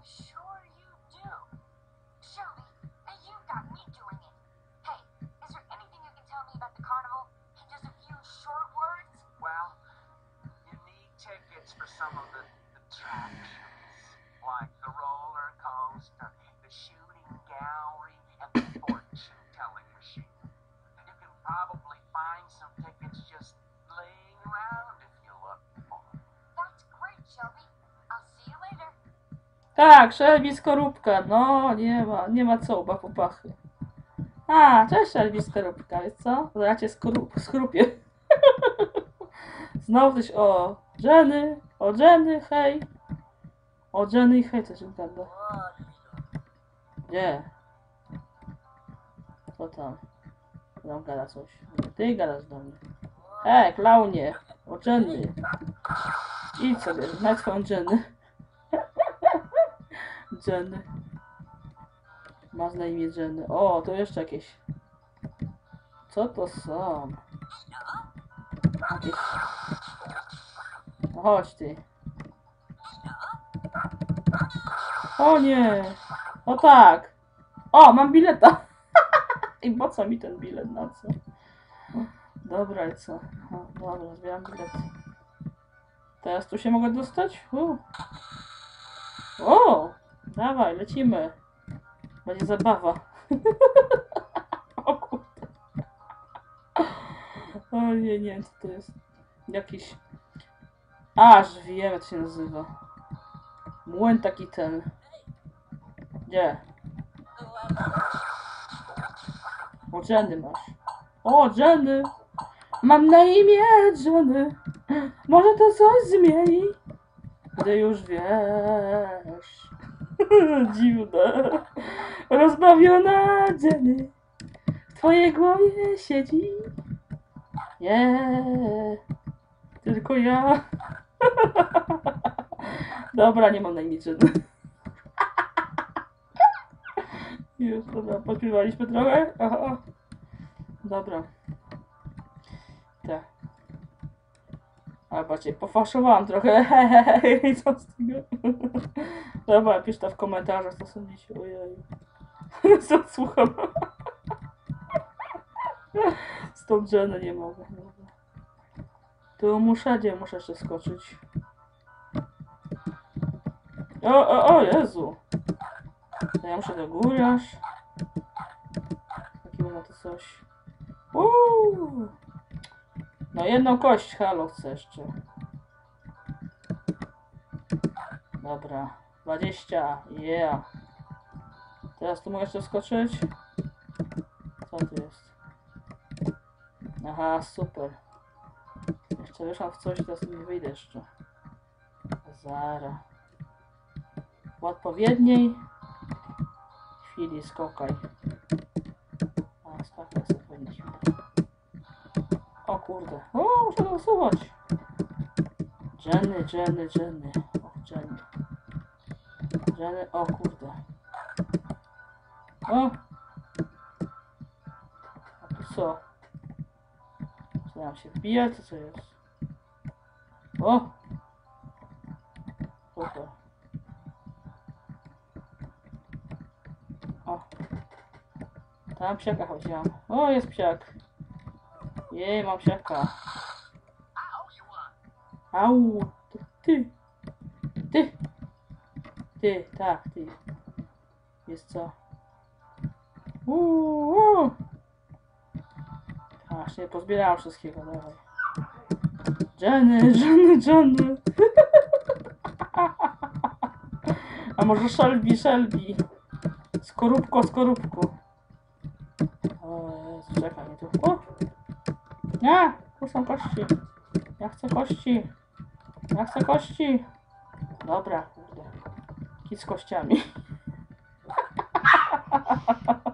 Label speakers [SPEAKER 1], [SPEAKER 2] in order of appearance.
[SPEAKER 1] sure you do. Shelby, and you got me doing it. Hey, is there anything you can tell me about the carnival? In just a few short words?
[SPEAKER 2] Well, you need tickets for some of the attractions, like the roller coaster, the shooting gallery, and the fortune-telling machine. You can probably find some tickets just laying around if you look for them.
[SPEAKER 1] That's great, Shelby. I'll see you later.
[SPEAKER 3] Tak, Shelby Skorupka. No, nie ma co, oba popachy. A, cześć Shelby Skorupka, wiesz co? Ja cię skrupię. Znowu coś o Jenny, hej. O Jenny, hej, coś mi gada. Gdzie? Co tam? Tam gada coś. Ty gadasz do mnie. Klaunie! O Jenny! Idź sobie, znajdź swoją Jenny. Jenny. Masz na imię Jenny. O, to jeszcze jakieś. Co to są? Jakieś... No chodź ty. O nie! O tak! O, mam bileta! I po co mi ten bilet? Na co? Dobra, i co? O, dobra, zbieram bilet. Teraz tu się mogę dostać? O! Dawaj, lecimy. Będzie zabawa. O kurde. O nie wiem co to jest. Jakiś... Aż wiem jak to się nazywa. Młyn taki ten. Gdzie? O, Jenny masz. O, Jenny! Mam na imię Jenny. Może to coś zmieni? Gdy już wiesz. Dziwne. Rozbawiona Jenny. W twojej głowie siedzi. Nie. Tylko ja. Dobra, nie mam na imię Jenny. Już, dobra, podśpiewaliśmy trochę. Aha. Dobra. Tak. Ale patrzcie, pofaszowałam trochę. Hehehe, co z tego? Dobra, pisz to w komentarzach, co sądzicie. Ojej. Co słucham? Z tą Jenny nie mogę. Dobra. Tu muszę jeszcze skoczyć. O Jezu. To ja muszę do góry aż. Takiego na to coś. No jedną kość, halo, chcę jeszcze. Dobra. 20. Yeah. Teraz tu mogę jeszcze wskoczyć. Co tu jest? Aha, super. Jeszcze wyszłam w coś, teraz nie wyjdę jeszcze. Zara. W odpowiedniej chwili skokaj. A, skakaj sobie powinniśmy. O kurde. O, muszę to usuwać. Jenny. Och, Jenny. Jenny, o kurde. O! A tu co? Co nam się wbija? Co jest? O! Super. O! Tam psiaka chodziłam. O, jest psiak. Jej, mam psiaka. Au! Ty! Tak, ty. Jest co? Aż nie pozbierałam wszystkiego, dawaj. Jenny. A może Shelby. Skorupko. O Jezu, czekaj, nie tu. O! Nie! Tu są kości. Ja chcę kości. Dobra, kurde. Kit z kościami.